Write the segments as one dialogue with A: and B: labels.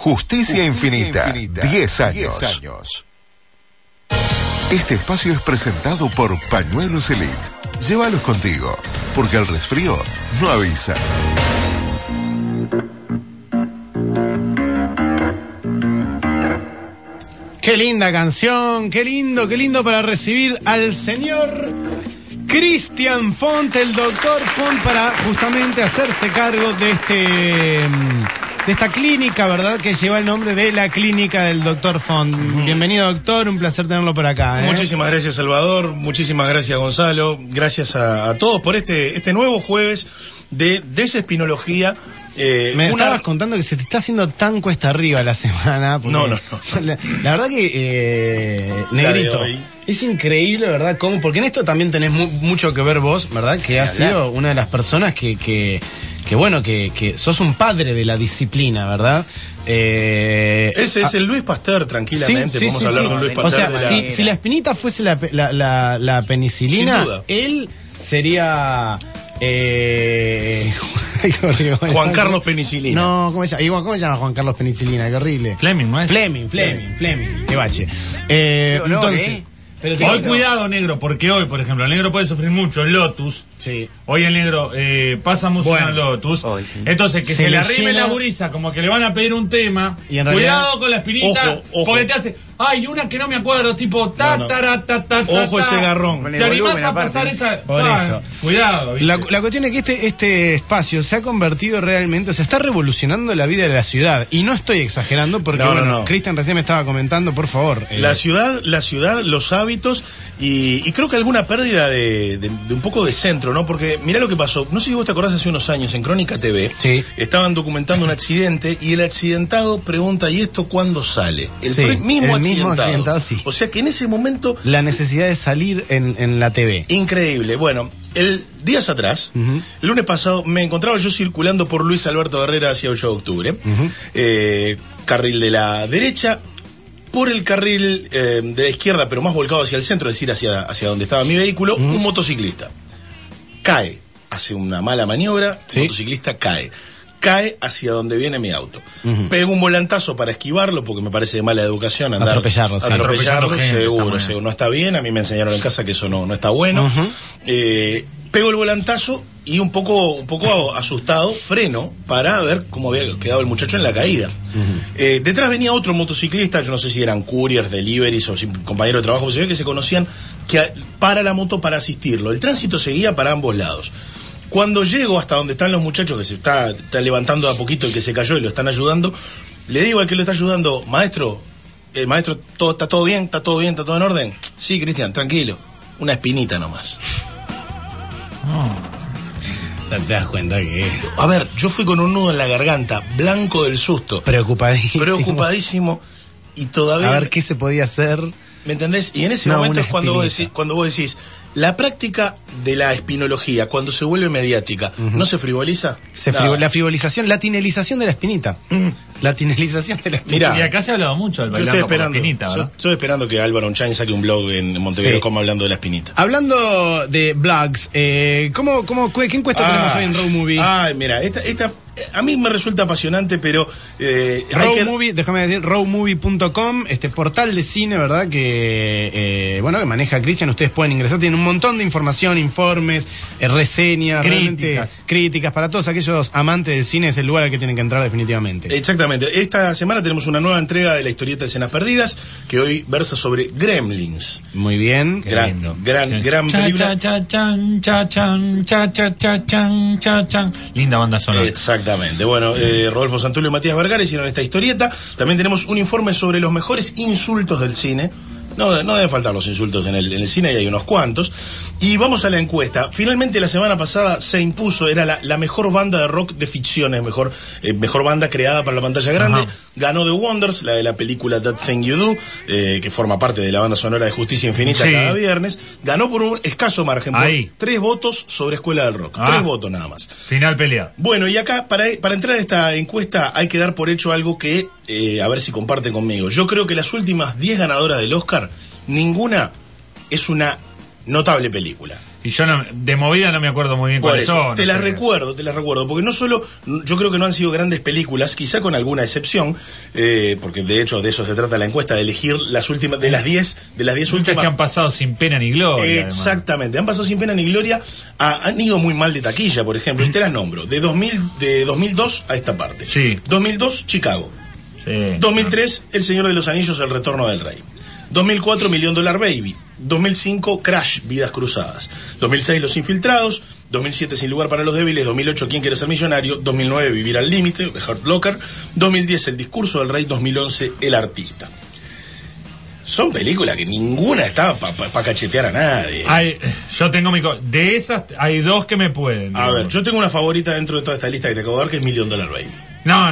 A: Justicia Infinita. 10 años. Este espacio es presentado por Pañuelos Elite. Llévalos contigo, porque el resfrío no avisa.
B: Qué linda canción, qué lindo para recibir al señor Cristian Font, el doctor Font, para justamente hacerse cargo de esta clínica, ¿verdad? Que lleva el nombre de la clínica del doctor Font. Bienvenido, doctor, un placer tenerlo por acá.
C: Muchísimas gracias, Salvador, muchísimas gracias, Gonzalo, gracias a todos por este nuevo jueves de desespinología.
B: Me estabas contando que se te está haciendo tan cuesta arriba la semana.
C: No.
B: La verdad que, Negrito, es increíble, ¿verdad? ¿Cómo? Porque en esto también tenés mucho que ver vos, ¿verdad? Que has sido una de las personas que sos un padre de la disciplina, ¿verdad?
C: Ese es el Luis Pasteur, tranquilamente.
B: Sí,
C: podemos hablar de un Luis Pasteur.
B: O sea, si la espinita fuese la penicilina,
C: sin duda,
B: él sería...
C: Juan Carlos Penicilina.
B: No, ¿cómo se llama Juan Carlos Penicilina? Qué horrible.
D: Fleming, ¿no es?
B: Fleming. Qué bache. Entonces...
D: Hoy cuidado, negro, porque hoy, por ejemplo, el negro puede sufrir mucho el Lotus.
B: Sí.
D: Hoy el negro pasa música en el Lotus.
B: Hoy.
D: Entonces, que se le arrime la gurisa, como que le van a pedir un tema.
B: Y en realidad,
D: cuidado con la espinita,
C: ojo.
D: porque te hace... Ay, una que no me acuerdo, tipo...
C: Ojo ese garrón.
D: Te animás a pasar esa...
B: Por eso.
C: Cuidado.
B: La cuestión es que este espacio se ha convertido realmente, o sea, está revolucionando la vida de la ciudad. Y no estoy exagerando porque, Cristian recién me estaba comentando, por favor.
C: La ciudad, los hábitos y creo que alguna pérdida de un poco de centro, ¿no? Porque mirá lo que pasó. No sé si vos te acordás, hace unos años en Crónica TV, estaban documentando un accidente y el accidentado pregunta, ¿y esto cuándo sale? El mismo accidentado, sí. O sea que en ese momento...
B: La necesidad de salir en la TV.
C: Increíble. Bueno, días atrás, el lunes pasado, me encontraba yo circulando por Luis Alberto Herrera hacia 8 de octubre. Carril de la derecha, por el carril de la izquierda, pero más volcado hacia el centro, es decir, hacia donde estaba mi vehículo, un motociclista. Cae, hace una mala maniobra, motociclista cae hacia donde viene mi auto. Pego un volantazo para esquivarlo, porque me parece de mala educación
B: atropellarlo,
C: seguro, no está bien. A mí me enseñaron en casa que eso no está bueno. Pego el volantazo y un poco asustado freno para ver cómo había quedado el muchacho en la caída. Detrás venía otro motociclista, yo no sé si eran couriers, deliveries o compañeros de trabajo, se ve que se conocían, que para la moto para asistirlo. El tránsito seguía para ambos lados. Cuando llego hasta donde están los muchachos, que se está levantando a poquito, el que se cayó y lo están ayudando, le digo al que lo está ayudando, maestro, ¿está todo bien? ¿Está todo en orden? Sí, Cristian, tranquilo, una espinita nomás.
B: Te das cuenta que...
C: A ver, yo fui con un nudo en la garganta, blanco del susto. Preocupadísimo. Y todavía...
B: A ver qué se podía hacer.
C: ¿Me entendés? Y en ese momento es cuando vos decís, la práctica de la espinología, cuando se vuelve mediática, ¿no se frivoliza?
B: La frivolización, la tinelización de la espinita. La tinelización de la espinita.
D: Mirá, y acá se ha hablado mucho del bailando por la espinita, ¿verdad?
C: Estoy esperando que Álvaro Onchain saque un blog en Montevideo como hablando de la espinita.
B: Hablando de blogs, ¿qué encuesta tenemos hoy en Road Movie?
C: Mira, esta a mí me resulta apasionante, pero...
B: déjame decir, roadmovie.com, este portal de cine, ¿verdad? Que maneja Cristian. Ustedes pueden ingresar, tienen un montón de información, informes, reseñas, críticas para todos aquellos amantes del cine. Es el lugar al que tienen que entrar definitivamente.
C: Exactamente. Esta semana tenemos una nueva entrega de la historieta de Escenas Perdidas, que hoy versa sobre Gremlins.
B: Muy bien.
C: Gran película.
D: Linda banda sonora.
C: Exactamente. Bueno, Rodolfo Santulio y Matías Vergara hicieron esta historieta. También tenemos un informe sobre los mejores insultos del cine. No deben faltar los insultos en el cine, y hay unos cuantos. Y vamos a la encuesta. Finalmente la semana pasada se impuso, era la mejor banda de rock de ficciones, mejor banda creada para la pantalla grande. Ganó The Wonders, la de la película That Thing You Do, que forma parte de la banda sonora de Justicia Infinita cada viernes. Ganó por un escaso margen, por 3 votos sobre Escuela del Rock. 3 votos nada más.
D: Final pelea.
C: Bueno, y acá, para entrar a esta encuesta, hay que dar por hecho algo que, a ver si comparten conmigo. Yo creo que las últimas 10 ganadoras del Oscar, ninguna es una notable película.
D: Y yo de movida no me acuerdo muy bien cuáles son.
C: Te las recuerdo, porque no solo, yo creo que no han sido grandes películas, quizá con alguna excepción, porque de hecho de eso se trata la encuesta, de elegir las últimas, de las 10 últimas
D: que han pasado sin pena ni gloria.
C: Exactamente, han pasado sin pena ni gloria, han ido muy mal de taquilla, por ejemplo, y te las nombro, de 2002 a esta parte.
D: Sí.
C: 2002, Chicago.
D: Sí.
C: 2003, El Señor de los Anillos, El Retorno del Rey. 2004, $1 Million Baby. 2005, Crash, Vidas Cruzadas. 2006, Los Infiltrados. 2007, Sin Lugar para los Débiles. 2008, ¿Quién quiere ser millonario? 2009, Vivir al límite, The Hurt Locker. 2010, El Discurso del Rey. 2011, El Artista. Son películas que ninguna está para cachetear a nadie.
D: Yo tengo de esas hay dos que me pueden.
C: A ver, yo tengo una favorita dentro de toda esta lista que te acabo de dar, que es $1 Million Baby.
D: No.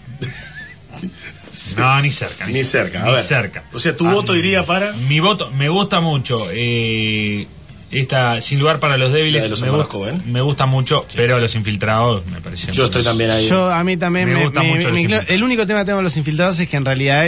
D: No, ni cerca.
C: Ni cerca, a ver.
D: Cerca.
C: O sea, tu voto iría para...
D: Mi voto, me gusta mucho. Esta, Sin Lugar para los Débiles, me gusta mucho, sí. Pero Los Infiltrados me pareció.
C: Yo estoy también ahí.
B: A mí también
D: me gusta mucho.
B: El único tema que tengo con Los Infiltrados es que en realidad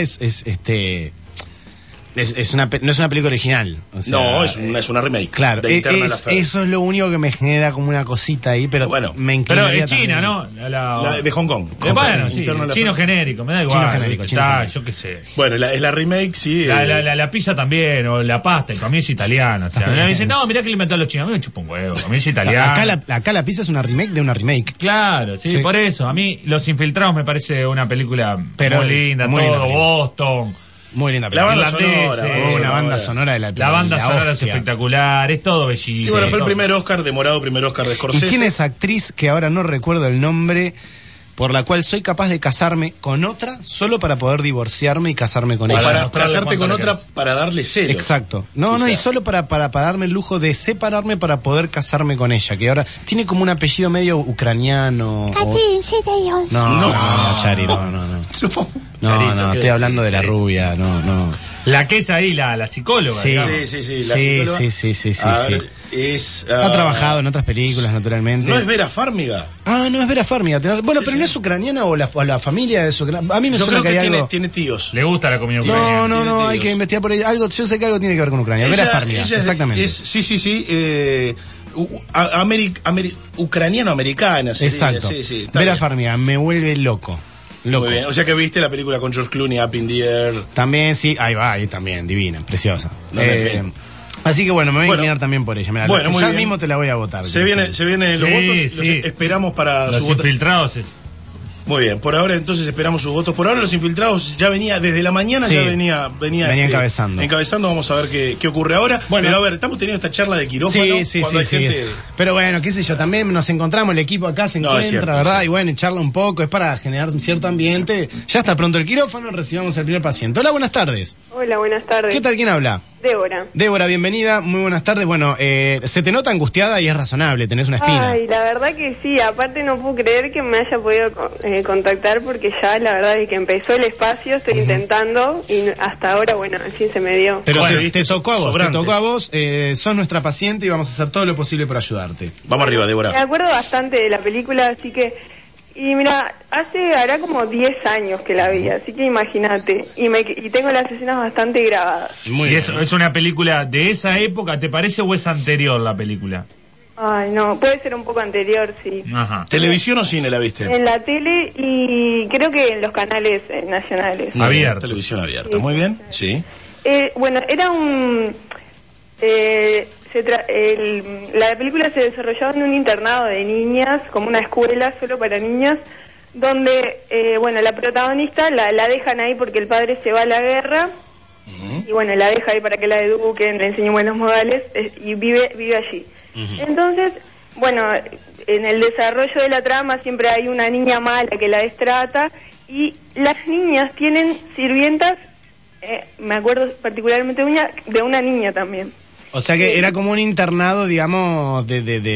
B: no es una película original. O sea,
C: no, es una remake.
B: Claro, eso es lo único que me genera como una cosita ahí, pero
C: bueno,
B: me inclinaría.
D: Pero es China,
B: también.
D: ¿no?
C: La de Hong Kong.
D: Bueno, sí, chino genérico, me da igual.
B: Chino genérico.
D: Yo qué sé.
C: Bueno, es la remake, sí.
D: La pizza también, o la pasta, el comida es italiana. O sea, me dicen, no, mirá que le inventaron los chinos. A mí me chupa un huevo, comida es italiana.
B: Acá la pizza es una remake de una remake.
D: Claro, sí, por eso. A mí Los Infiltrados me parece una película muy linda, todo
B: linda
D: Boston.
B: Muy linda película.
C: La
B: banda sonora de
D: la banda sonora es espectacular, es todo bellísimo.
C: Y bueno, fue el primer Oscar de Scorsese.
B: ¿Y quién es actriz que ahora no recuerdo el nombre, por la cual soy capaz de casarme con otra solo para poder divorciarme y casarme con ella?
C: Para casarte con otra para darle celos.
B: Exacto. No, y solo para darme el lujo de separarme para poder casarme con ella, que ahora tiene como un apellido medio ucraniano. No, Chari, no, estoy hablando de la rubia, no.
D: La que es ahí, la psicóloga.
C: Sí,
D: digamos.
C: la psicóloga.
B: Sí. Ha trabajado en otras películas, naturalmente.
C: ¿No es Vera Farmiga?
B: No es Vera Farmiga. Bueno, pero ¿no es ucraniana o la familia es ucraniana? A mí me suena que hay algo...
C: tiene tíos.
D: Le gusta la comida ucraniana.
B: No, hay que investigar por ella. Yo sé que algo tiene que ver con Ucrania. Vera Farmiga, exactamente.
C: Sí. Ucraniano-americana.
B: Exacto.
C: Sí,
B: Vera Farmiga, me vuelve loco.
C: Muy bien, o sea que viste la película con George Clooney, Up in the Air.
B: También, sí, ahí también, divina, preciosa. Así que bueno, me voy a inclinar también por ella. Mirá, ya mismo te la voy a votar.
C: Se vienen los votos, los esperamos para
D: los
C: su voto.
D: Infiltrados.
C: Muy bien, por ahora entonces esperamos sus votos. Por ahora Los Infiltrados ya venía, desde la mañana ya venía encabezando. Vamos a ver qué ocurre ahora. Bueno, pero a ver, estamos teniendo esta charla de quirófano.
B: Sí. Pero bueno, qué sé yo, también nos encontramos, el equipo acá se encuentra, cierto, ¿verdad? Sí. Y bueno, charla un poco, es para generar un cierto ambiente. Ya está pronto el quirófano, recibamos al primer paciente. Hola, buenas tardes.
E: Hola, buenas tardes.
B: ¿Qué tal? ¿Quién habla? Débora, bienvenida, muy buenas tardes. Bueno, se te nota angustiada y es razonable, tenés una espina.
E: Ay, la verdad que sí, aparte no puedo creer que me haya podido contactar porque ya la verdad es que empezó el espacio, estoy intentando y hasta ahora, bueno, al fin se me dio.
B: Pero bueno, te tocó a vos, sos nuestra paciente y vamos a hacer todo lo posible por ayudarte.
C: Vamos arriba, Débora.
E: Me acuerdo bastante de la película, así que... Y mira, hará como 10 años que la vi, así que imagínate. Y tengo las escenas bastante grabadas.
D: Muy bien. ¿Es una película de esa época, te parece, o es anterior la película?
E: Ay, no, puede ser un poco anterior, sí.
C: Ajá. ¿Televisión o cine la viste?
E: En la tele y creo que en los canales nacionales.
C: Abierta. Televisión abierta, sí. Muy bien, sí.
E: Bueno, era un... la película se desarrollaba en un internado de niñas, como una escuela solo para niñas, donde, bueno, la protagonista la dejan ahí porque el padre se va a la guerra, y bueno, la deja ahí para que la eduquen, le enseñen buenos modales, y vive allí. Entonces, bueno, en el desarrollo de la trama siempre hay una niña mala que la destrata, y las niñas tienen sirvientas, me acuerdo particularmente de una niña también.
B: O sea que era como un internado, digamos,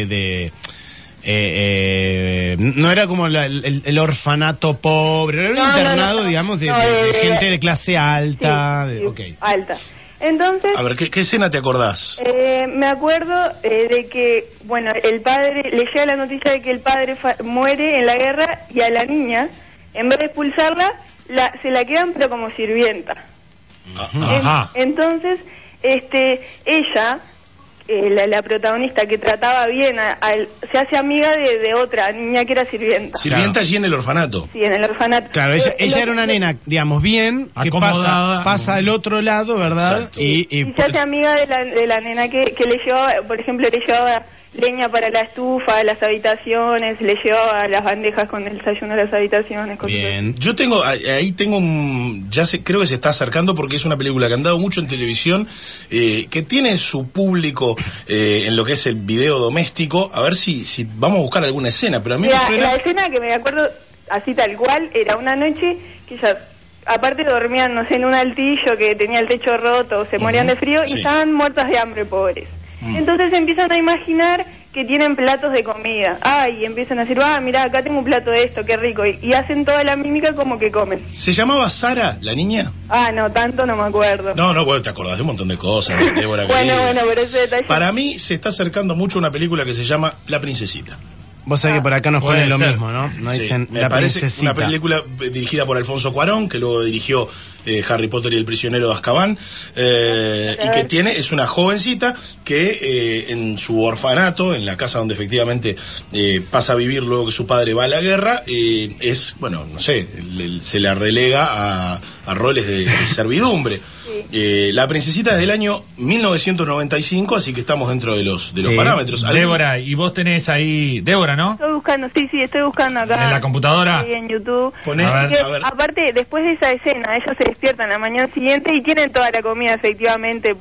B: no era como el orfanato pobre, era un internado, digamos, de gente de clase alta.
E: Alta. Entonces...
C: A ver, ¿qué escena te acordás?
E: Me acuerdo de que, bueno, el padre, le llega la noticia de que el padre muere en la guerra y a la niña, en vez de expulsarla, se la quedan pero como sirvienta.
D: Ajá.
E: Entonces... ella la protagonista que trataba bien, se hace amiga de otra niña que era sirvienta.
C: Sirvienta allí en el orfanato.
E: Sí, en el orfanato.
B: Claro, ella era una nena, digamos, bien, que pasa al otro lado, ¿verdad?
E: Y se hace amiga de la nena que le llevaba, por ejemplo, le llevaba leña para la estufa, las habitaciones, le llevaba las bandejas con el desayuno a las habitaciones.
B: Bien.
C: Yo tengo creo que se está acercando porque es una película que han dado mucho en televisión, que tiene su público en lo que es el video doméstico. A ver si vamos a buscar alguna escena, pero a mí me suena...
E: La escena que me acuerdo así tal cual era una noche que ya... Aparte dormían, no sé, en un altillo que tenía el techo roto, se morían de frío y estaban muertas de hambre, pobres. Entonces empiezan a imaginar que tienen platos de comida. Y empiezan a decir, mirá, acá tengo un plato de esto, qué rico. Y hacen toda la mímica como que comen.
C: ¿Se llamaba Sara, la niña?
E: No, tanto no me acuerdo.
C: No, bueno, te acordás de un montón de cosas, Débora.
E: bueno, pero ese detalle...
C: Para mí se está acercando mucho una película que se llama La Princesita.
B: Vos sabés que por acá nos ponen lo mismo, ¿no? Nos dicen La Princesita.
C: Una película dirigida por Alfonso Cuarón, que luego dirigió Harry Potter y el prisionero de Azkaban, y que es una jovencita que en su orfanato, en la casa donde efectivamente pasa a vivir luego que su padre va a la guerra, se la relega a roles de servidumbre. La Princesita es del año 1995, así que estamos dentro de los parámetros.
D: Débora, y vos tenés ahí... Débora, ¿no?
E: Estoy buscando, estoy buscando acá.
D: ¿En la computadora?
E: Sí, en YouTube.
D: A ver.
E: Aparte, después de esa escena, ellos se despiertan la mañana siguiente y tienen toda la comida, efectivamente,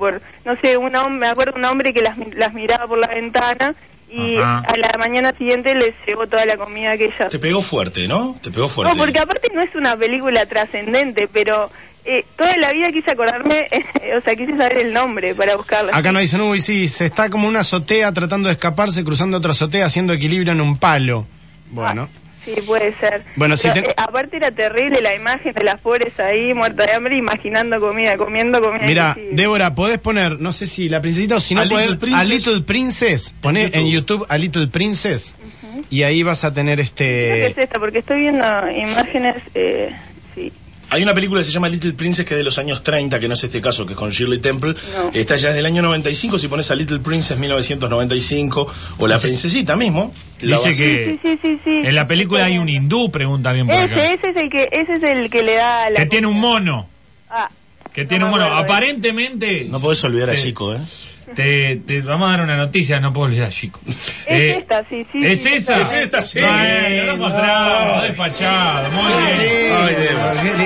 E: me acuerdo un hombre que las miraba por la ventana y a la mañana siguiente les llegó toda la comida que ella...
C: Te pegó fuerte, ¿no?
E: No, porque aparte no es una película trascendente, pero... toda la vida quise acordarme, quise saber el nombre para buscarla.
B: Acá nos dicen, se está como una azotea tratando de escaparse, cruzando otra azotea, haciendo equilibrio en un palo. Bueno.
E: Sí, puede ser.
B: Bueno,
E: aparte era terrible la imagen de las pobres ahí, muertas de hambre, imaginando comiendo comida.
B: Mira, Débora, podés poner, no sé si La Princesita o si no podés, a Little Princess, poné en YouTube a Little Princess, y ahí vas a tener
E: Creo que es esta, porque estoy viendo imágenes, sí.
C: Hay una película que se llama Little Princess, que es de los años 30, que no es este caso, que es con Shirley Temple. No. Esta ya es del año 95, si pones a Little Princess 1995, o La Princesita mismo.
D: Dice que
E: sí.
D: En la película hay un hindú, pregunta bien por acá.
E: Ese es el que le da la...
D: Que tiene un mono. Que tiene un mono. Aparentemente...
C: No podés olvidar a Chico,
D: Te vamos a dar una noticia, no puedo olvidar, chico.
E: Esta, sí.
D: ¿Es esa?
C: Es esta, sí.
D: Lo mostramos, despachado, muy bien.
C: Ay, Débora, qué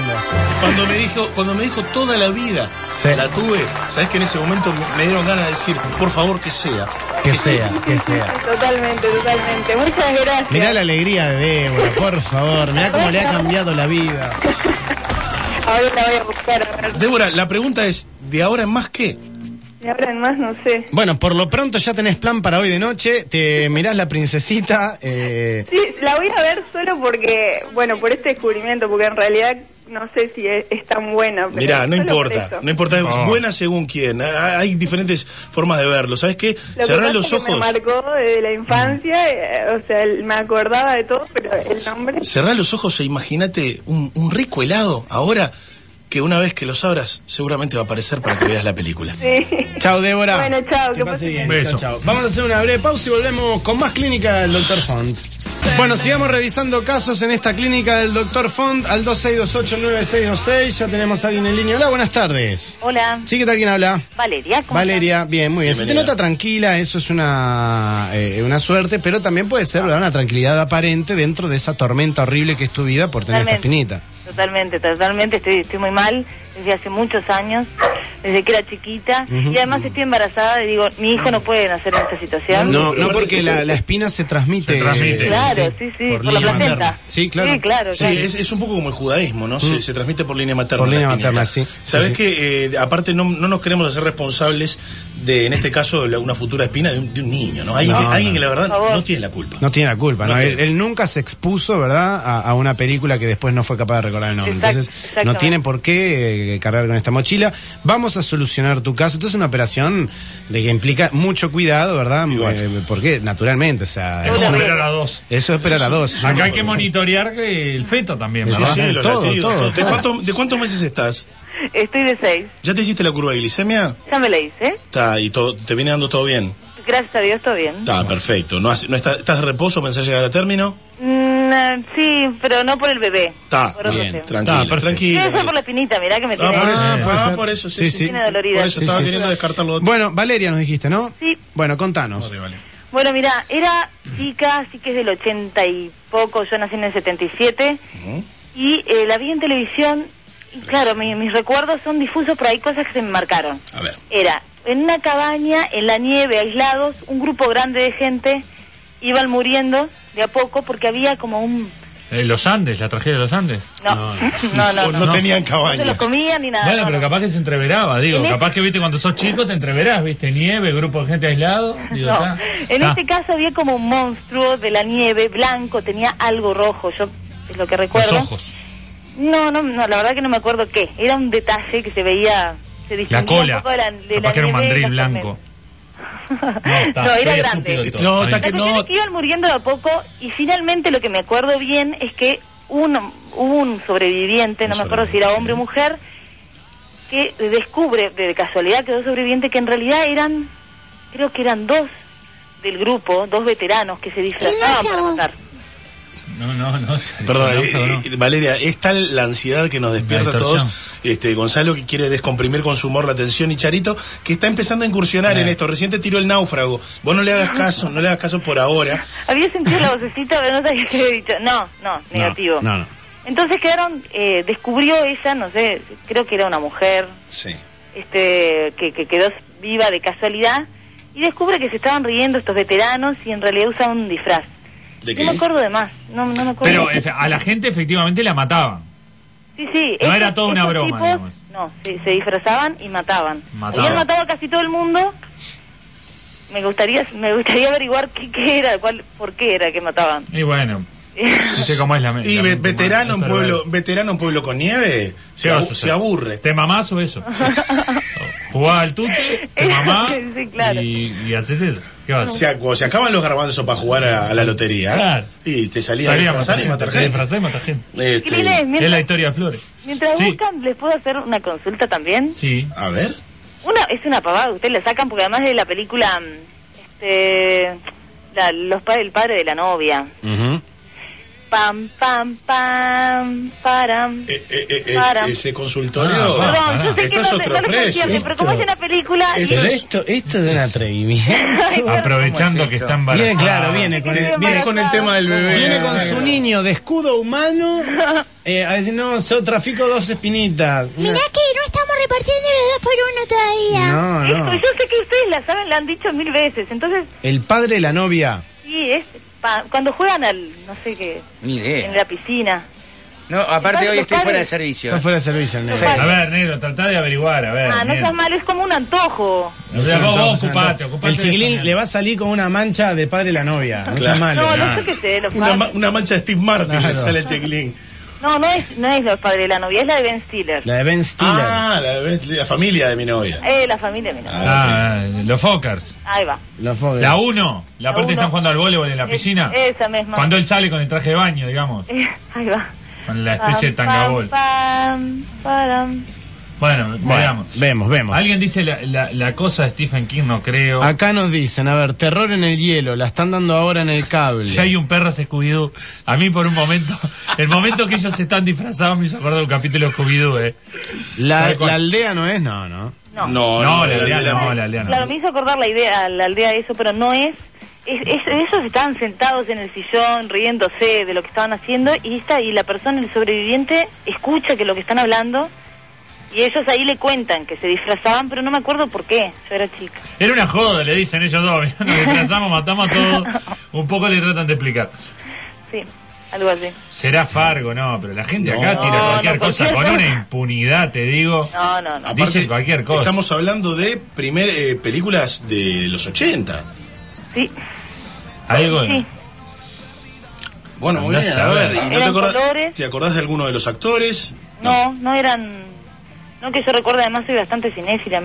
C: lindo. Cuando me dijo toda la vida, la tuve, sabés que en ese momento me dieron ganas de decir, por favor, que sea.
B: Que sea.
E: Totalmente. Muchas gracias.
B: Mirá la alegría de Débora, por favor. Mirá cómo le ha cambiado la vida.
E: Ahora la voy a buscar.
C: Débora, la pregunta es, ¿de ahora en más qué?
E: Y ahora en más no sé.
B: Bueno, por lo pronto ya tenés plan para hoy de noche. Te mirás La Princesita.
E: Sí, la voy a ver solo porque, por este descubrimiento, porque en realidad no sé si es tan buena.
C: Mirá, no importa, es buena según quién. Hay diferentes formas de verlo. ¿Sabes qué? Cerrá los ojos.
E: Me marcó desde la infancia, me acordaba de todo, pero el nombre...
C: Cerrá los ojos e imagínate un rico helado ahora, que una vez que los abras seguramente va a aparecer para que veas la película.
E: Sí.
B: Chao, Débora.
E: Bueno, chao,
B: que pase bien.
D: Beso.
B: Chao. Vamos a hacer una breve pausa y volvemos con más Clínica del Dr. Font. Bueno, sigamos revisando casos en esta Clínica del Dr. Font al 26289626. Ya tenemos a alguien en línea. Hola, buenas tardes.
F: Hola.
B: ¿Sí? ¿Qué tal? ¿Quién habla?
F: Valeria. ¿Cómo
B: Valeria,
F: estás?
B: bien, muy bien. Se te nota tranquila, eso es una suerte, pero también puede ser, ¿verdad?, una tranquilidad aparente dentro de esa tormenta horrible que es tu vida por tener esta espinita.
F: Totalmente, estoy muy mal desde hace muchos años, desde que era chiquita, y además estoy embarazada y digo, mi hijo no puede nacer en esta situación.
B: No, porque la espina se transmite.
F: Claro, sí, por la placenta.
B: Sí, claro.
C: Sí, es un poco como el judaísmo, ¿no? Se transmite por línea materna.
B: Por línea materna, sí.
C: ¿Sabés que aparte no nos queremos hacer responsables de, en este caso, una futura espina de un niño, ¿no? Alguien que la verdad no tiene la culpa.
B: No tiene la culpa, ¿no? Él nunca se expuso, ¿verdad?, a una película que después no fue capaz de recordar el nombre. Entonces, no tiene por qué cargar con esta mochila. Vamos vamos a solucionar tu caso. Esto es una operación de que implica mucho cuidado, ¿verdad? Porque naturalmente, o sea...
D: Eso es esperar a dos.
B: Eso es esperar a dos.
D: Acá hay que monitorear el feto también, ¿verdad?
C: Sí,
B: todo.
C: ¿De cuántos meses estás?
F: Estoy de 6.
C: ¿Ya te hiciste la curva de glicemia?
F: Ya me la hice.
C: Está, y todo, ¿te viene dando todo bien?
F: Gracias a Dios, todo bien.
C: Está, perfecto. ¿Estás de reposo? ¿Pensás llegar a término?
F: Sí, pero no por el bebé.
C: Está, bien, tranquila.
F: Eso por la espinita, mirá que me tiene...
C: por eso, sí.
F: Tiene dolorida.
C: Por eso estaba queriendo descartarlo.
B: Bueno, Valeria nos dijiste, ¿no?
F: Sí.
B: Bueno, contanos.
C: Vale.
F: Bueno, mira, era chica, así que es del 80 y poco, yo nací en el 77, y la vi en televisión, y claro, mis recuerdos son difusos, pero hay cosas que se me marcaron.
C: A ver.
F: Era en una cabaña, en la nieve, aislados, un grupo grande de gente, iban muriendo de a poco, porque había como un...
D: Los Andes, la tragedia de los Andes.
C: No tenían cabaña.
F: No se los comían ni nada.
D: Bueno, pero capaz que se entreveraba, capaz que viste cuando sos chico te entreverás, viste, nieve, grupo de gente aislado.
F: En este caso había como un monstruo de la nieve, blanco, tenía algo rojo, yo es lo que recuerdo.
D: Los ojos.
F: No, la verdad que no me acuerdo qué. Era un detalle que se veía, se distinguía
D: la cola,
F: un poco de la
D: capaz que era un mandril blanco.
F: No, era grande.
C: Que
F: iban muriendo de a poco y finalmente lo que me acuerdo bien es que hubo un sobreviviente, no me acuerdo si era hombre o mujer, que descubre, de casualidad quedó sobreviviente, que en realidad creo que eran dos del grupo, dos veteranos que se disfrazaban para matar.
D: No.
C: Perdón, Valeria, es tal la ansiedad que nos despierta a todos. Gonzalo, que quiere descomprimir con su humor la tensión, y Charito, que está empezando a incursionar en esto. Recién te tiró el náufrago. Vos no le hagas caso por ahora.
F: Había sentido la vocecita, pero no sabía qué había dicho. No, negativo.
B: No.
F: Entonces descubrió ella, no sé, creo que era una mujer.
C: Sí.
F: Que quedó viva de casualidad, y descubre que se estaban riendo estos veteranos y en realidad usaban un disfraz.
C: ¿De qué?
F: No me acuerdo de más, no me acuerdo.
D: Pero a la gente efectivamente la mataban.
F: Sí.
D: No era toda una broma, digamos.
F: No, se disfrazaban y mataban. Habían matado a casi todo el mundo. Me gustaría averiguar qué era, por qué era que mataban.
D: Y bueno, dice cómo es la mente.
C: Y veterano en pueblo con nieve se aburre.
D: ¿Te mamás o eso? Jugás al tute, te mamás
F: sí, claro.
D: y haces eso. ¿Qué vas a hacer?
C: Se acaban los garbanzos para jugar a la lotería.
D: Claro.
C: Y te salía a disfrazar y matar gente.
D: Es la historia de Flores.
F: Mientras buscan, ¿les puedo hacer una consulta también?
D: Sí.
C: A ver.
F: Es una pavada, ustedes le sacan, porque además de la película, el padre de la novia. Pam, pam, pam, param.
C: Ese consultorio.
F: Perdón, yo sé
C: esto es otro precio.
F: Pero como es una película.
B: Esto es un atrevimiento.
D: Aprovechando que está embarazada.
B: Viene
C: con el tema del bebé.
B: Viene con su niño de escudo humano a decir, no, yo trafico 2 espinitas.
G: Mirá que no estamos repartiendo los 2 por 1 todavía.
F: Yo sé que ustedes la saben, la han dicho 1000 veces. Entonces.
B: El padre de la novia.
F: Sí, cuando juegan no sé qué, en la piscina.
H: No, aparte hoy estoy fuera de servicio.
B: Está fuera de servicio el negro.
D: A ver, negro, tratá de averiguar, a ver.
F: No seas malo, es como un antojo.
D: O sea, vos ocupate.
B: El chiquilín le va a salir con una mancha de padre de la novia. No seas malo.
F: No sé qué sé.
C: Una mancha de Steve Martin le sale al chiquilín.
F: No es los padres de la novia, es la de Ben Stiller.
B: La de Ben Stiller.
C: La familia de mi novia.
F: La familia de mi novia.
D: Los Fockers.
F: Ahí va.
D: La 1, la parte que están jugando al voleibol en la piscina.
F: Esa misma.
D: Cuando él sale con el traje de baño, digamos.
F: Ahí va.
D: Con la especie de tangabol. Bueno,
B: vemos.
D: Alguien dice la cosa de Stephen King, no creo.
B: Acá nos dicen, a ver, Terror en el hielo, la están dando ahora en el cable.
D: Si hay un perro es Scooby-Doo. A mí por un momento, el momento que ellos están disfrazados me hizo acordar un capítulo de Scooby-Doo,
B: La aldea no es, no.
D: No, la aldea no.
F: Claro, me hizo acordar la aldea de eso, pero no es. Ellos estaban sentados en el sillón riéndose de lo que estaban haciendo y la persona, el sobreviviente, escucha que lo que están hablando. Y ellos ahí le cuentan que se disfrazaban, pero no me acuerdo por qué. Yo era chica.
D: Era una joda, le dicen ellos dos. Nos disfrazamos, matamos a todos. Un poco le tratan de explicar.
F: Sí, algo así.
D: Será Fargo, no, pero la gente acá tira cualquier cosa con una impunidad, te digo.
F: No.
D: Dice aparte, cualquier cosa.
C: Estamos hablando de películas de los 80.
F: Sí.
D: ¿Algo?
F: Sí.
C: Bueno, muy bien. A ver, ¿y no te acordás de alguno de los actores?
F: No eran No que yo recuerdo, además soy bastante cinéfila,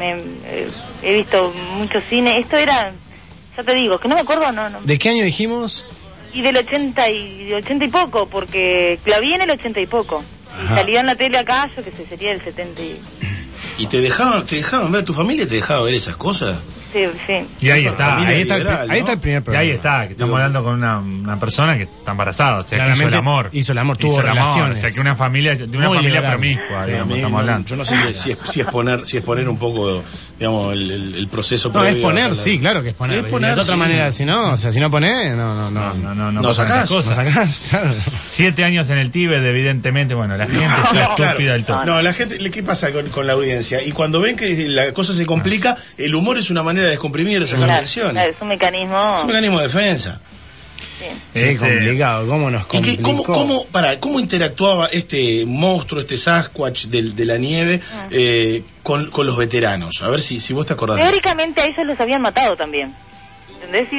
F: he visto mucho cine. Esto era, ya te digo, que no me acuerdo, no.
B: ¿De qué año dijimos?
F: Y del 80 y poco, porque la vi en el 80 y poco. Y salía en la tele acá, yo que sé, sería el 70
C: ¿Y te dejaban ver, tu familia te dejaba ver esas cosas?
F: Sí.
B: Y ahí está el primer programa.
D: Y ahí está, que estamos hablando con una persona que está embarazada, o sea, que
B: hizo el amor, tuvo relaciones.
D: O sea, que una familia promiscua, digamos, estamos hablando.
C: Yo no sé si es poner un poco, digamos, el proceso.
B: No, es poner, sí, claro que es poner. De otra manera, si no, si no ponés, no
C: sacás.
B: No sacás, claro.
D: 7 años en el Tíbet, evidentemente, bueno, la gente está estúpida del todo.
C: No, la gente, ¿qué pasa con la audiencia? Y cuando ven que la cosa se complica, el humor es una manera de descomprimir, de sacar tensiones.
F: Es un mecanismo.
C: Es un mecanismo de defensa.
B: Sí, complicado, ¿cómo nos complicó?
C: ¿Cómo interactuaba este monstruo, este Sasquatch de la nieve con los veteranos? A ver si vos te acordás.
F: Teóricamente a ellos los habían matado también. ¿Entendés?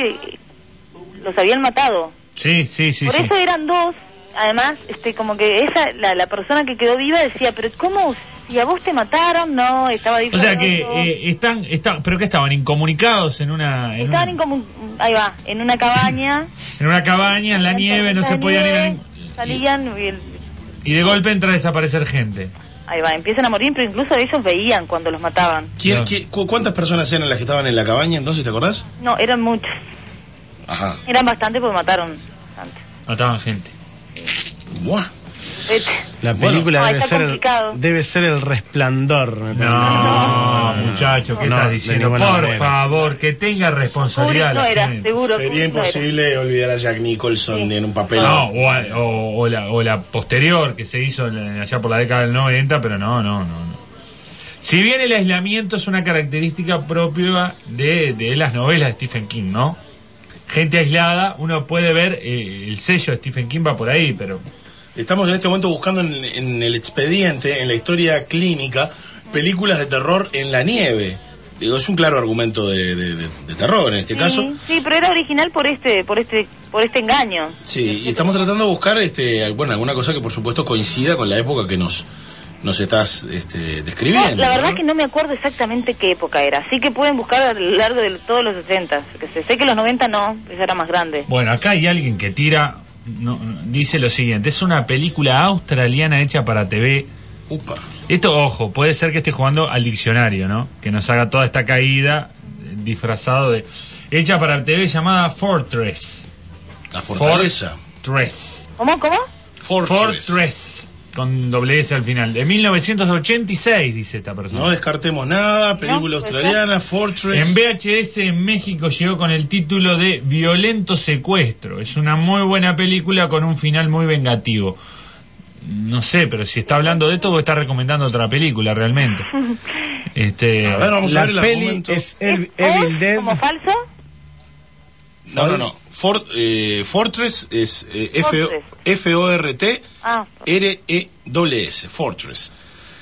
F: Los habían matado.
D: Sí.
F: Por eso eran dos. Además, como que la persona que quedó viva decía, pero ¿cómo? Si a vos te mataron, no, estaba difícil.
D: O sea que pero que estaban incomunicados en una...
F: ahí va, en una cabaña.
D: En una cabaña, en la nieve, no se podían ir...
F: Salían
D: y de golpe entra a desaparecer gente.
F: Ahí va, empiezan a morir, pero incluso ellos veían cuando los mataban.
C: ¿Cuántas personas eran las que estaban en la cabaña entonces, te acordás?
F: No, eran muchos.
C: Ajá.
F: Eran bastantes porque mataron bastante.
D: Mataban gente.
C: Buah.
B: La película debe ser El Resplandor.
D: No, muchacho, ¿qué estás diciendo? Por favor, que tenga responsabilidad.
F: No era, seguro.
C: Sería imposible olvidar a Jack Nicholson en un papel.
D: No, o la posterior que se hizo allá por la década del 90, pero no. Si bien el aislamiento es una característica propia de las novelas de Stephen King, ¿no? Gente aislada, uno puede ver el sello de Stephen King va por ahí, pero...
C: Estamos en este momento buscando en el expediente, en la historia clínica, películas de terror en la nieve. Digo, es un claro argumento de terror en este caso.
F: Sí, pero era original por este engaño.
C: Sí, y estamos tratando de buscar alguna cosa que por supuesto coincida con la época que nos estás describiendo.
F: No, la verdad que no me acuerdo exactamente qué época era, así que pueden buscar a lo largo de todos los 80. Sé que los 90 no, esa era más grande.
D: Bueno, acá hay alguien que tira... dice lo siguiente: es una película australiana hecha para TV.
C: Upa.
D: Esto, ojo, puede ser que esté jugando al diccionario, ¿no? Que nos haga toda esta caída disfrazado de... Hecha para TV llamada Fortress.
C: La fortaleza.
D: Fortress.
F: ¿Cómo?
D: Fortress. Con doble S al final. De 1986, dice esta persona.
C: No descartemos nada. Película australiana, Fortress.
D: En VHS en México llegó con el título de Violento Secuestro. Es una muy buena película con un final muy vengativo. No sé, pero si está hablando de esto o está recomendando otra película realmente.
C: A ver, vamos a ver el
B: peli
C: argumento.
B: Es Evil Dead.
F: ¿Como falso?
C: No. Fortress es Fortress. Fortress.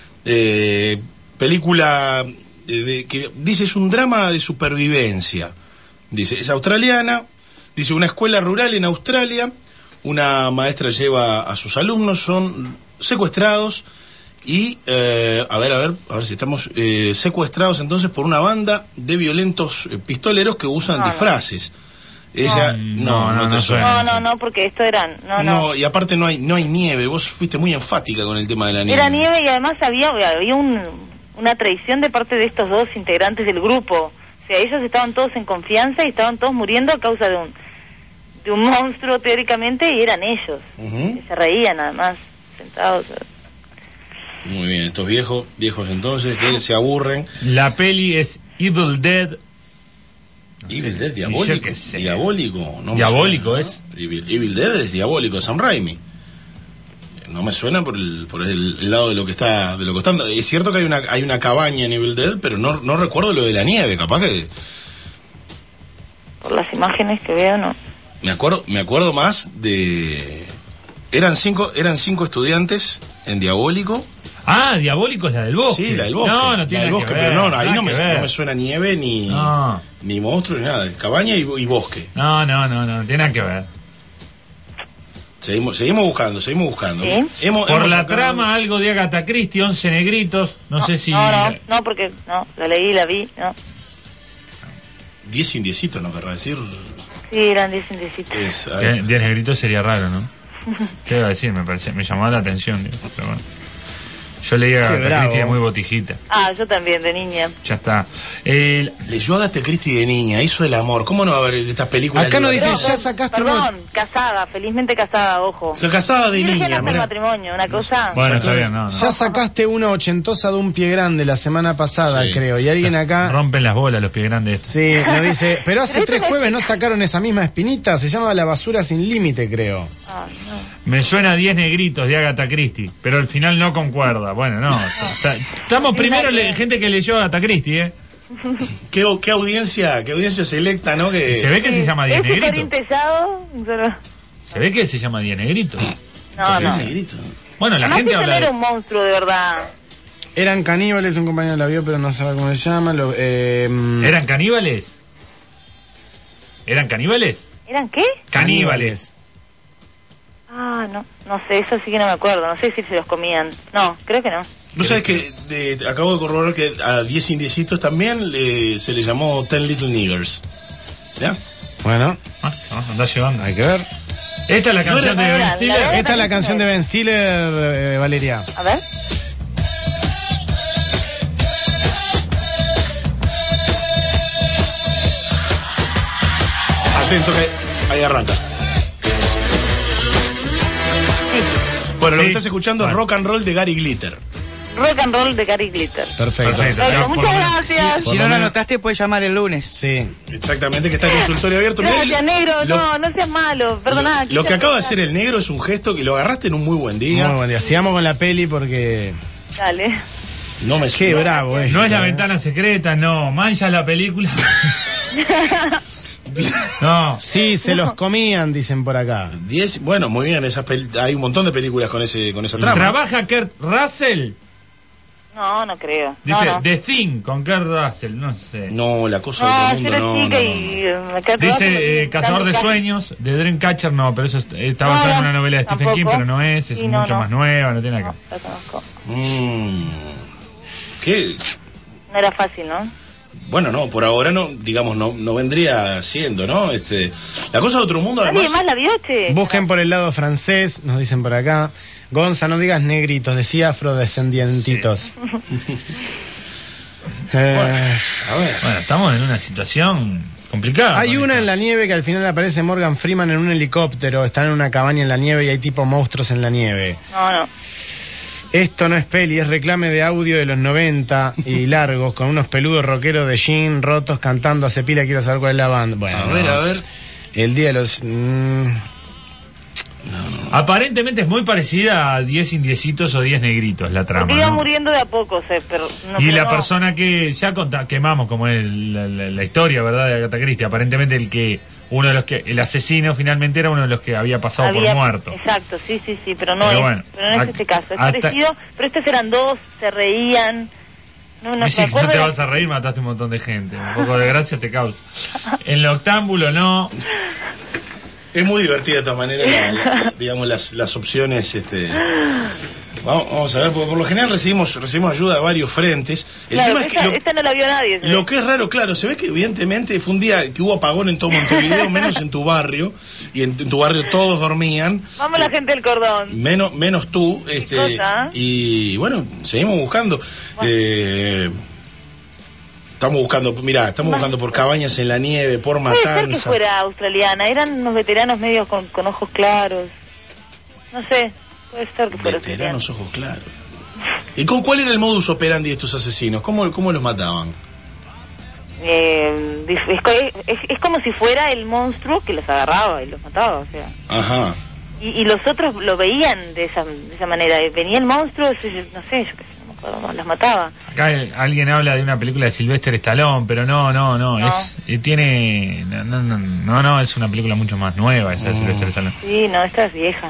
C: Película que dice es un drama de supervivencia. Dice, es australiana. Dice, una escuela rural en Australia. Una maestra lleva a sus alumnos, son secuestrados y, a ver si estamos secuestrados entonces por una banda de violentos pistoleros que usan disfraces. Ella no te suena.
F: No, porque esto eran
C: no, y aparte no hay nieve. Vos fuiste muy enfática con el tema de la nieve.
F: Era nieve y además había una traición de parte de estos dos integrantes del grupo. O sea, ellos estaban todos en confianza y estaban todos muriendo a causa de un monstruo teóricamente, y eran ellos. Y se reían además, sentados.
C: Muy bien, estos viejos entonces que se aburren.
D: La peli es Evil Dead.
C: Evil Dead, diabólico.
D: Diabólico es.
C: Evil Dead es diabólico, Sam Raimi. No me suena por el lado de lo que está es cierto que hay una cabaña en Evil Dead, pero no recuerdo lo de la nieve, capaz que
F: por las imágenes que veo no.
C: Me acuerdo más de eran cinco estudiantes en Diabólico.
D: Ah, Diabólico es la del bosque.
C: Sí, la del bosque.
D: No tiene
C: la del bosque,
D: que ver,
C: pero ahí no me suena nieve ni monstruo ni nada, cabaña y bosque.
D: No tiene nada que ver.
C: Seguimos buscando.
F: ¿Sí?
D: Por la trama, algo de Agatha Christie, 11 negritos, no sé si...
F: No, porque la leí, la vi, no.
C: 10 indiecitos, ¿no querrá decir?
F: Sí, eran 10 indiecitos.
D: 10 negritos sería raro, ¿no? ¿Qué iba a decir? Me llamó la atención, digo, pero bueno. Yo leí a Agatha Christie muy botijita.
F: Yo también, de niña.
D: Ya está.
C: Leyó a Agatha Christie de niña, hizo el amor. ¿Cómo no va a haber estas películas?
B: Acá no dice, ya sacaste...
F: casada, felizmente casada, ojo.
C: Casada de niña,
F: mira. Matrimonio, una cosa...
D: Bueno, está bien,
B: Ya sacaste una ochentosa de un pie grande la semana pasada, creo. Y alguien acá...
D: Rompen las bolas los pies grandes.
B: Sí, nos dice, pero hace 3 jueves no sacaron esa misma espinita, se llama La basura sin límite, creo.
D: Me suena 10 negritos de Agatha Christie, pero al final no concuerda. Bueno, no. O sea, estamos primero gente que leyó a Agatha Christie, ¿eh?
C: Qué audiencia selecta, ¿no? Que...
D: Se ve que se llama 10 negritos.
F: Pero...
D: Se ve que se llama 10 negritos.
F: No.
D: Bueno, la gente habla
F: Era un monstruo, de verdad.
B: Eran caníbales, un compañero la vio, pero no sabe cómo se llama.
D: ¿Eran caníbales? ¿Eran caníbales?
F: ¿Eran qué?
D: Caníbales.
F: No sé, eso sí que no me acuerdo. No sé si se los comían. No, creo que no.
C: ¿No sabes que acabo de corroborar que a 10 indiecitos también se le llamó 10 Little Niggers? ¿Ya?
B: Bueno.
D: Anda llevando.
B: Hay que ver.
D: Esta es la canción de Ben Stiller.
B: Esta es la canción de Ben Stiller, Valeria.
F: A ver.
C: Atento que ahí arranca. Bueno, lo que estás escuchando es Rock and Roll de Gary Glitter.
F: Rock and Roll de Gary Glitter.
B: Perfecto.
F: Muchas gracias.
H: Si no lo anotaste, puedes llamar el lunes.
B: Sí.
C: Exactamente, que está el consultorio abierto.
F: Gracias, negro. No seas malo. Perdona.
C: Lo que acaba de hacer el negro es un gesto que lo agarraste en un muy buen día.
B: Muy buen día. Sigamos con la peli porque...
F: Dale.
C: No me
B: Qué bravo
D: No es la ventana secreta, no. Mancha la película. No.
B: Sí, se los comían, dicen por acá.
C: 10, bueno, muy bien, hay un montón de películas con esa trama.
D: ¿Trabaja Kurt Russell?
F: No creo.
D: Dice
F: no.
D: The Thing con Kurt Russell, no sé.
C: No, La cosa del otro mundo, no.
D: Dice Cazador de Sueños, de Dreamcatcher, no, pero eso está basado en una novela de Stephen King, pero no es mucho más nueva, no tiene nada que ver.
F: La conozco.
C: ¿Qué?
F: No era fácil, ¿no?
C: Bueno, no, por ahora no, digamos, no vendría siendo, ¿no? La cosa de otro mundo, además...
F: ¿Nadie más la vio, che?
B: Busquen por el lado francés, nos dicen por acá. Gonza, no digas negritos, decía afrodescendientitos.
D: Sí. Bueno, estamos en una situación complicada.
B: Hay una en la nieve que al final aparece Morgan Freeman en un helicóptero, están en una cabaña en la nieve y hay tipo monstruos en la nieve.
F: No.
B: Esto no es peli, es reclame de audio de los 90 y largos, con unos peludos rockeros de jean rotos cantando hace pila, quiero saber cuál es la banda. Bueno,
C: a ver.
B: El día de los...
D: Aparentemente es muy parecida a 10 indiecitos o 10 negritos la trama.
F: Iba muriendo de a poco, pero...
D: y la persona que ya quemamos como es la historia, ¿verdad? De Agatha Christie, aparentemente el asesino finalmente era uno de los que había pasado por muerto.
F: Exacto, sí, pero no es este caso. Es parecido, pero estos eran dos, se reían. No
D: si no te vas a reír, mataste un montón de gente. Un poco de gracia te causa. En el octámbulo no.
C: Es muy divertida de esta manera, digamos, las opciones. Vamos a ver, porque por lo general recibimos ayuda de varios frentes. El tema es que
F: esta no la vio nadie.
C: Lo que es raro, claro, se ve que evidentemente fue un día que hubo apagón en todo Montevideo, menos en tu barrio, y en tu barrio todos dormían.
F: Vamos la gente del cordón.
C: Menos tú, y bueno, seguimos buscando. Estamos buscando por cabañas en la nieve, por Matanza.
F: Puede ser que fuera australiana, eran unos veteranos medios con ojos claros. No sé, puede ser que fuera
C: veteranos, ojos claros. ¿Y cuál era el modus operandi de estos asesinos? ¿Cómo los mataban?
F: Es como si fuera el monstruo que los agarraba y los mataba, o sea.
C: Ajá.
F: Y los otros lo veían de esa manera. Venía el monstruo, no sé, yo qué sé. Las mataba.
D: Acá alguien habla de una película de Sylvester Stallone, pero no. Es una película mucho más nueva esa de Sylvester Stallone.
F: Sí, esta es vieja.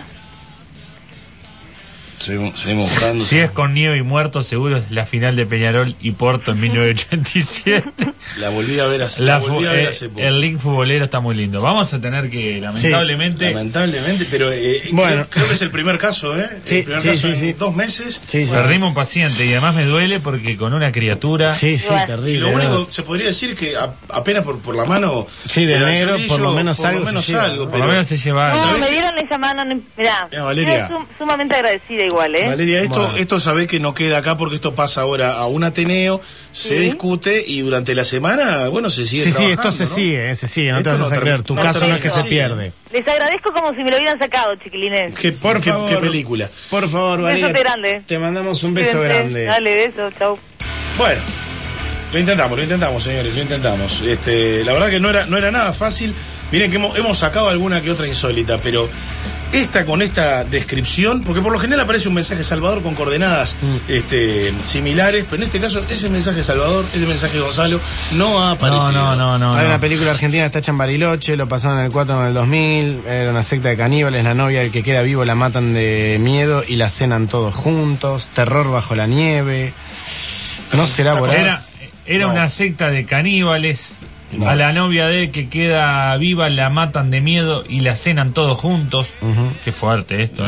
C: Seguimos buscando.
D: Si es con nieve y muertos, seguro es la final de Peñarol y Porto en 1987.
C: La volví a ver hace poco.
D: El link futbolero está muy lindo. Vamos a tener que, lamentablemente...
C: Pero
B: bueno.
C: creo que es el primer caso, ¿eh?
B: Sí,
C: el primer caso en 2 meses.
D: Perdimos un paciente y además me duele porque con una criatura...
B: terrible.
C: Y lo único se podría decir que apenas por la mano...
B: de negro, por lo menos algo.
D: Por lo menos se lleva algo.
F: No, me dieron esa mano, mirá.
C: Valeria,
F: estoy sumamente agradecida igual, ¿eh?
C: Valeria, esto sabés que no queda acá porque esto pasa ahora a un Ateneo, se discute y durante la semana, bueno, se sigue trabajando.
B: Esto se sigue, no te vas a creer. Tu caso no es que se pierde.
F: Les agradezco como si me lo hubieran sacado, chiquilines.
C: Qué película.
B: Por favor, Valeria.
F: Un beso grande.
B: Te mandamos un beso grande.
F: Dale, beso, chau.
C: Bueno, lo intentamos, señores, lo intentamos. La verdad que no era nada fácil. Miren que hemos sacado alguna que otra insólita, pero con esta descripción, porque por lo general aparece un mensaje Salvador con coordenadas similares, pero en este caso ese mensaje Salvador, ese mensaje Gonzalo no ha aparecido.
B: No. Hay una película argentina que está hecha en Bariloche, lo pasaron en el 4 en el 2000, era una secta de caníbales, la novia del que queda vivo la matan de miedo y la cenan todos juntos, terror bajo la nieve. No será voraz.
D: Era una secta de caníbales. A la novia de él que queda viva la matan de miedo y la cenan todos juntos. Qué fuerte esto,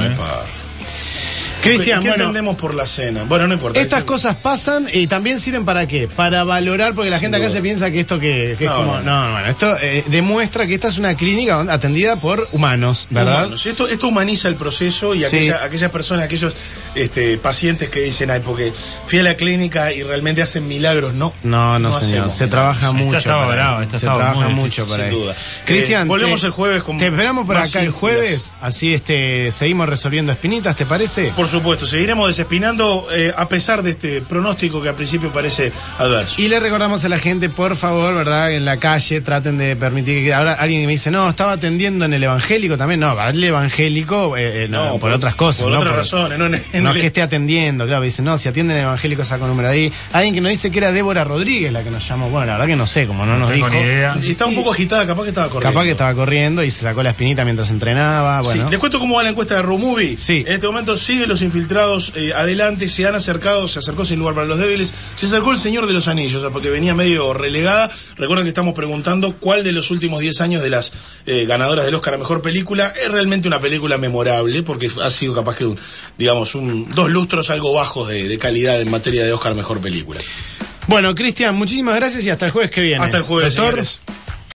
B: Cristian,
C: ¿qué entendemos por la cena? Bueno, no importa.
B: Estas cosas pasan y también sirven ¿para qué? Para valorar, porque la gente acá se piensa que esto que es como... No, esto demuestra que esta es una clínica atendida por humanos, ¿verdad?
C: Humanos. Esto humaniza el proceso y aquellas personas, aquellos pacientes que dicen, ay, porque fui a la clínica y realmente hacen milagros, no.
B: No, señor. Se trabaja mucho. Se trabaja mucho para
C: esto.
B: Cristian,
C: volvemos el jueves con...
B: Te esperamos por acá el jueves, así seguimos resolviendo espinitas, ¿te parece?
C: Por supuesto, seguiremos desespinando a pesar de este pronóstico que al principio parece adverso.
B: Y le recordamos a la gente, por favor, ¿verdad? En la calle traten de permitir que ahora alguien me dice, no, estaba atendiendo en el evangélico también. No, va al evangélico por otras cosas.
C: Por otras razones.
B: No es que esté atendiendo, claro. Dice, no, si atienden en el evangélico saco un número ahí. Alguien que nos dice que era Débora Rodríguez la que nos llamó. Bueno, la verdad que no sé, como no nos dijo.
C: Y estaba un poco agitada, capaz que estaba corriendo.
B: Y se sacó la espinita mientras entrenaba. Bueno.
C: Sí, les cuento cómo va la encuesta de RuMovie.
B: Sí.
C: En este momento sigue los infiltrados adelante, se acercó Sin Lugar para los Débiles, se acercó El Señor de los Anillos, porque venía medio relegada. Recuerden que estamos preguntando cuál de los últimos 10 años de las ganadoras del Oscar a Mejor Película es realmente una película memorable, porque ha sido capaz que, dos lustros algo bajos de calidad en materia de Oscar a Mejor Película.
B: Bueno, Cristian, muchísimas gracias y hasta el jueves que viene.
C: Hasta el jueves,
B: doctor.
C: señores.